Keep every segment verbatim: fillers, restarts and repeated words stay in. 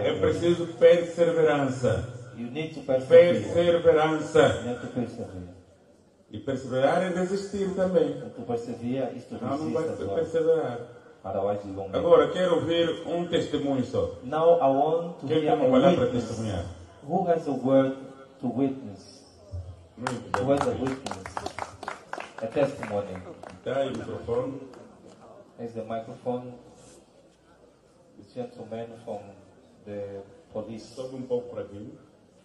persevere. É preciso perseverança. You need to persevere. Perseverança. You need to persevere. E perseverar é resistir também. And to persevere is to Não, não vai resist as well. perseverar. Otherwise you won't make it. Agora, quero ouvir um testemunho só. Now I want to Quem hear tem uma palavra a para witness. testemunhar? Who has a word to witness? Muito Who bem. has a witness? A testimony. Dá aí o microfone. Is the microphone. This gentleman from the police. Sobe um pouco para aqui.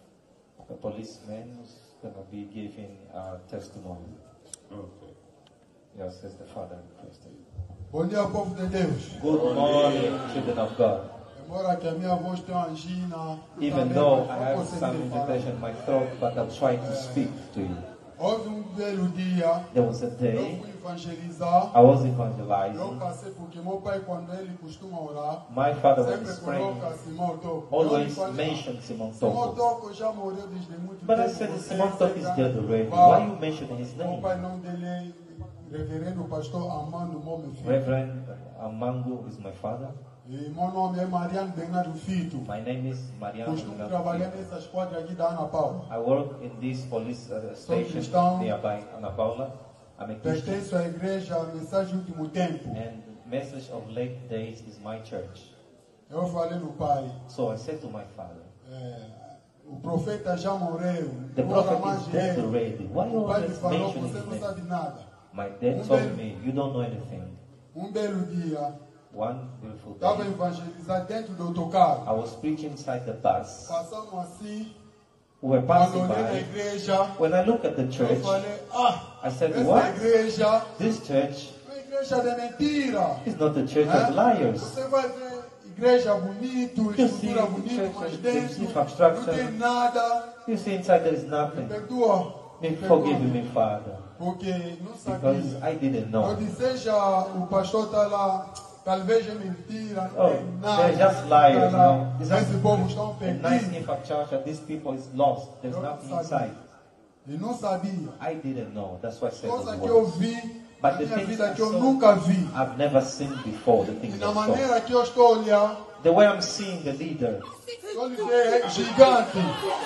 The policeman is going to be giving a testimony. Ok. Yes, as the father requested. Bom dia, povo de Deus. Good morning, children of God. Embora que a minha voz tenha angina, eu Even também though não I have consigo some falar. irritation in my throat, but I'm trying to speak to you. Houve um belo dia, There was a eu day fui evangelizar. I was Eu evangelizing. passei porque meu pai, quando ele costuma orar, My father was sempre praying, coloca Simão Toco. always Eu falei, mentioned Simon Simão Toko. Toco já morreu desde muito But I tempo. said, você Simon Toko is será dead already. pai. Why are you mentioning his O name? pai não dele é reverendo pastor Amando Mome Filho. Reverend Amango is my father. E meu nome é Mariano Bernardo Fito. My name is Mariano. Costumo trabalhar nessas quadras aqui da Ana Paula. I work in this police uh, station cristão. nearby Ana Paula. I'm a Christian. Pertenço à igreja Mensagem do Último Tempo. And Message of Late Days is my church. Eu falei no pai, So I said to my father, é, o profeta já morreu. the não ora prophet mais is de dead ele. already. Why you O pai me always falou, mentioning você his não name? sabe nada. My dad told me, you don't know anything. Um belo dia, One beautiful estava a day, evangelizar dentro do autocarro. I was preaching inside the bus. Passamos assim, We were quando passing olhei na by. igreja, When I look at the eu church, falei, ah, I said, essa what? igreja This church é uma igreja de mentira. is not a church Né? of liars. Você vai ver igreja bonito, You see, estrutura bonita, church mas with dentro infrastructure. não tem nada. You see, inside there is nothing. Perdoa. Me perdoa. forgive me, Father, Porque não because sabia. I didn't Eu know. disse, seja o pastor está lá, talvez é mentira, não Oh, tem nada. they're just liars, Tá lá. you know. It's just Esse povo estão a nice perdidos. infrastructure. These people is lost. There's Eu não nothing sabia. inside. E não sabia. I didn't know. That's why I said Coisa those que eu words. vi But na the minha things vida I que eu saw, nunca vi. I've never seen before. The E things na I saw. maneira que eu estou olhando, The way I'm seeing the leader, eu lhe dei é gigante.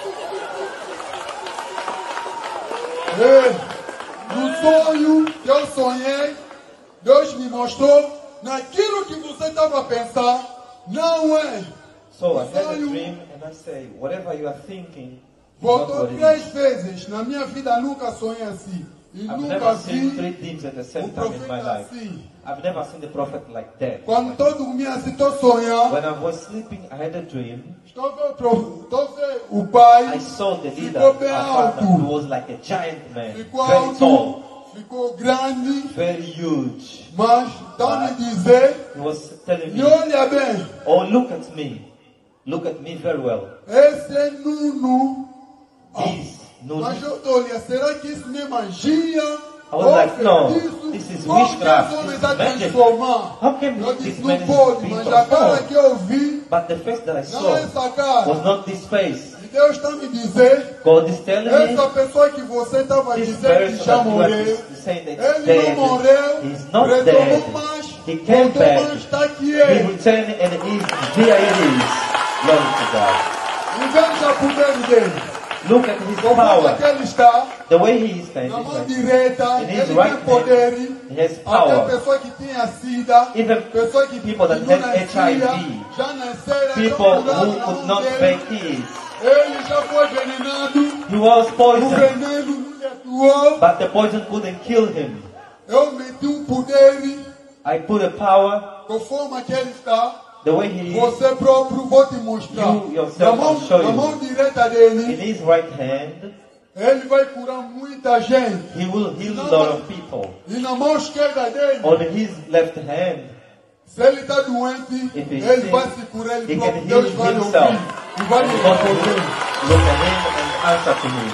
E, no sonho que eu sonhei, Deus me mostrou naquilo que você estava a pensar, não é. so I had a Sonho. dream, and I say, whatever you are thinking, is not Voltou what it três is. vezes. Na minha vida nunca sonhei assim. E I've nunca never seen three vi dreams at the um same time in my profeta life. assim. I've never seen the prophet like that. Quando estou dormindo assim, estou sonhando. When I was sleeping, I had a dream. Estou vendo o prof- estou vendo o pai. I saw the leader, Ficou my bem father, alto. who was like a giant man, Ficou very tall, alto. Ficou grande. very huge. Mas está me dizer, He was telling me me, olha bem. oh, look at me. Look at me very well. Esse é Nuno. This, no, Mas eu estou olhando, será que isso não é magia? I was like, no, Feitiço? this is Como witchcraft, que esse homem this está is magic. transformar? How can Eu this disse, man não pode, be mas a cara transformed? que eu vi But the face that I não é saw essa cara. was not this face. E Deus está me dizendo, God is telling essa me, pessoa que você estava this dizendo que person já that you are morreu, saying that is ele não morreu, dead, he's not retornou dead. mais, He came voltou back. mais, está aqui He ele. returned and is, here it is. Glory to God. E veja o poder dele. Look at his Como power. que ele está, The way he is standing. na mão Like, direita, in his ele right tem poder. hand, he has Até power. pessoa que tinha sida, Even pessoa que people that não have H I nascia, V, já nasceram, people já curaram who na could mão not dele. bear kids. Ele já foi envenenado, He was o poisoned, veneno não lhe atuou. but the poison couldn't kill him. Eu meti um poder, I put a power conforme que ele está. the way he is Você próprio vou te mostrar. You yourself Na mão, will show na you. mão direita in dele, his right hand. ele vai curar muita gente. He will heal a lot of people. E na mão esquerda dele, On his left hand, se ele está doente, If he's ele sick, vai se curar, ele he próprio. can Deus heal vai lhe himself. ouvir. E vai lhe God will responder. look at him and answer to me.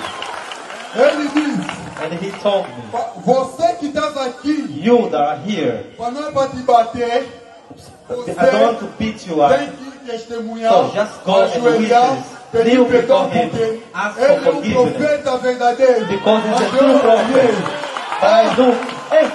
Ele diz, And he told me, você que está aqui, you that are here, para não é para te bater, I don't want to beat you up. tem que testemunhar, So just go and ajoelhar, witness. pedir Kneel perdão, before him. porque Ask for ele é um forgiveness. profeta verdadeiro. Because he's a Mas eu true não prophet. vi ele. But I do. Hey,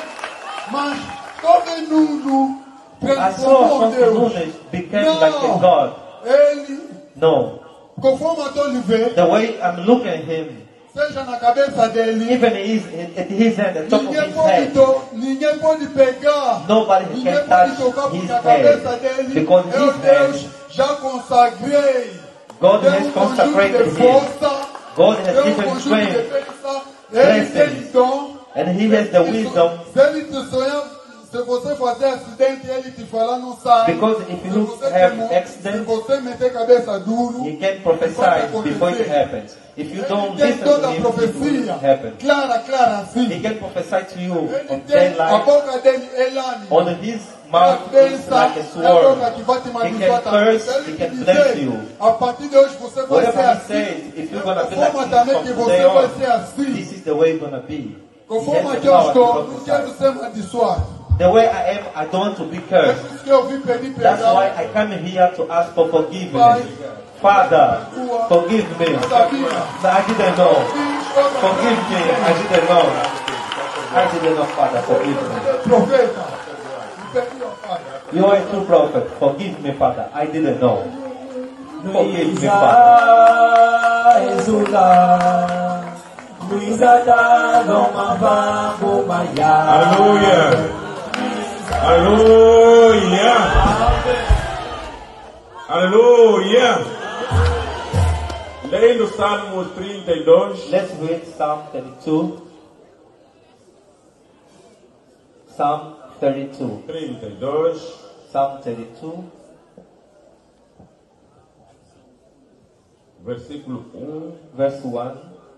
Mas todo mundo I saw transformou Apostle Deus. Nunes became like a God. Ele, No. conforme eu estou lhe vendo, The way I'm looking at him, seja na cabeça dele, even his, at his hand, at top of ninguém his pode, head, to, ninguém pode pegar, nobody ninguém can pode touch tocar, porque his a cabeça head. dele, Because eu his Deus hand, já consagrei. God Deu has um conjunto consecrated de him. força, God has deu um given conjunto de strength, bênção, ele tem blessings, dom. and he has the wisdom. Se ele te sonhar, se você fazer acidente, ele te falar não sai. Because if Se you você have tem- accident, se você meter a cabeça duro, He can prophesy before it happens. If you don't ele tem listen to toda a him, it will profecia, happen. clara, clara assim. He can prophesy to you Ele on tem, their a life. boca dele é lâmina. On his É a mouth is bênção, like a é a sword. boca que vai te He amaldiçoar can também. curse, Se ele he te can dizer, bless you. a partir de hoje você vai ser Whatever he assim. says, if you're Da gonna be like forma this também from que today você vai on, ser assim. this is the way you're gonna be. He Conforme has que the eu power estou, to não quero prophesy. ser amaldiçoado. The way I am, I don't want to be É cursed. por isso que eu vim pedir That's perdão. why I come here to ask for Pai, forgiveness. Father, forgive me. eu sabia. I didn't know. Fiz outra Forgive me. I didn't know. I didn't know, Father. Forgive me. Profeta, me pedi ao Pai. You are a true prophet. Forgive me, Father. I didn't know. Forgive me, Father. Aleluia. Aleluia. Aleluia. Leia no Salmo trinta e dois. Let's read Psalm thirty-two. Psalm thirty-two. trinta e dois. Psalm thirty-two. Versículo um. Verse one.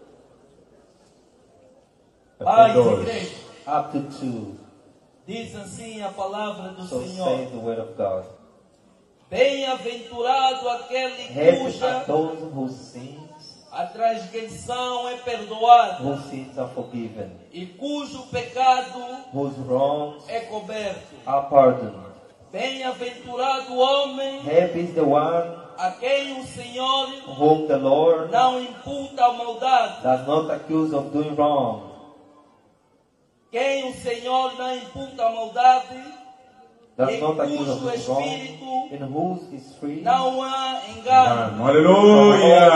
Pais até e dois. igreja, Up to two. diz assim a palavra do So Senhor. say the word of God. Bem-aventurado aquele Happy are cuja those whose sins, a transgressão é perdoada whose sins are forgiven, e cujo pecado whose wrongs é coberto. are pardoned. Bem-aventurado o homem Happy is the one a quem o Senhor whom the Lord não imputa a maldade. does not accuse of doing wrong. Quem o Senhor não imputa a maldade, Does em not accuse of cujo doing wrong. espírito In whose is free. não há engano. Amo. Aleluia.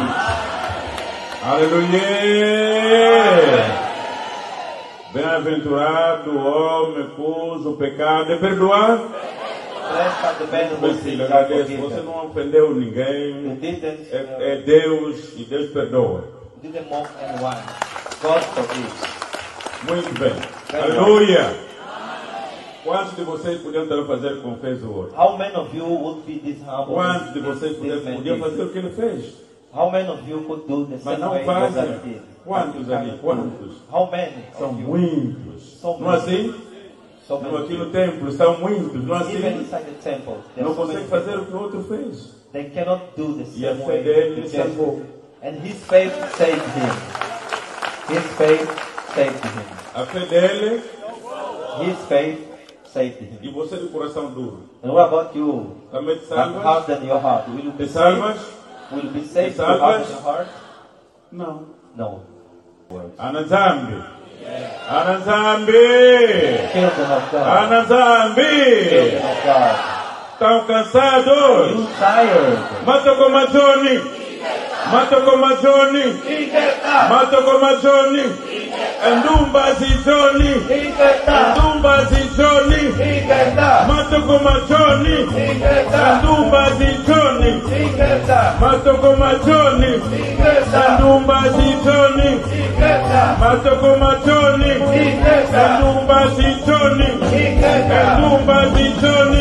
Aleluia. Bem-aventurado o homem cujo pecado é perdoado. Blessed are the men Meu whose filho, sins are agradeço. Você forgiven. não ofendeu You ninguém. didn't, É, uh, é Deus e Deus perdoa. you didn't mock anyone. God forgives. Muito bem. Aleluia. Quantos de vocês podiam também fazer como fez o outro? How many of you would be this humble? Quantos de this- vocês this podiam, man podiam did? fazer o que ele fez? How many of you could do the Mas same não way God fazem. did? Quantos ali? Quantos? How many São of you? muitos. So Não é assim? So Não, many aqui no people. templo são muitos. Não é Even assim? inside the temple, there Não are so consegue many fazer people. o que o outro fez. They cannot do the E a same fé way. dele he did. salvou. And his faith saved him. His faith saved him. A fé dele His faith saved e him. você de coração duro. And what about you? Também te Have salvas? hardened your heart. Will you be Te saved? salvas? Will you be saved to Salvas? harden your heart? Não. No. Words. Anazambi. Anazambi. Children of God. Anazambi. Children of God. Estão cansados? You tired? Matoko Mazoni. Matoko Mazoni. Matoko Mazoni. Ndumba Zizoni. Ndumba Zizoni. Matoko Mazoni. Ndumba Zizoni. Matoko Mazoni. Ndumba Zizoni. Matoko Mazoni. Ndumba Zizoni. Ndumba Zizoni.